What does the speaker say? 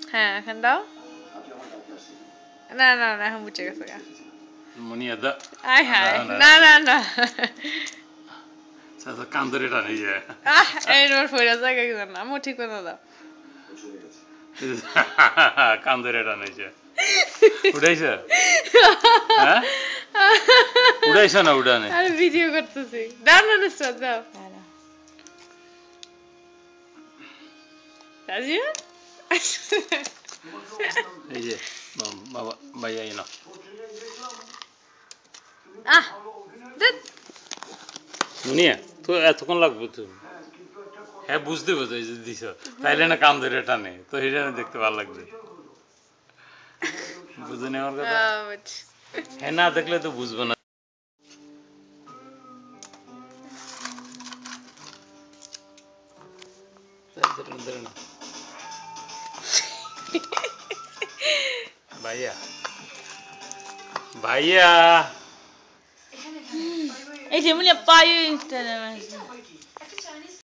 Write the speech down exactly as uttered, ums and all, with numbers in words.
হ্যাঁ এখন দাও না না না এখন বুঝে গেছে গা মুনিয়া দা আয় হায় না না না সাথে কান্দরে টানে যায় আহ এই নোর ফইরা জায়গা কি না আমু ঠিক করে দাও কান্দরে টানে যায় উড়াইছে হ্যাঁ উড়াইছে না উড়ানে আরে ভিডিও করতেছি দাও না নুসরাত দাও তাজিয়া এই যে বাবা ভাইয়া না আহ দেখ মুনিয়া তো এতক্ষণ লাগবে তো হ্যাঁ বুঝতে পারছো এই যে দিছ তাইলে না কান ধরে টানে তো এটা দেখতে ভালো লাগবে বুঝে নেওয়ার কথা হ্যাঁ না দেখলে তো বুঝবো না ভাইয়া ভাইয়া এই যে মুনিয়া পাই ইনস্টাগ্রামে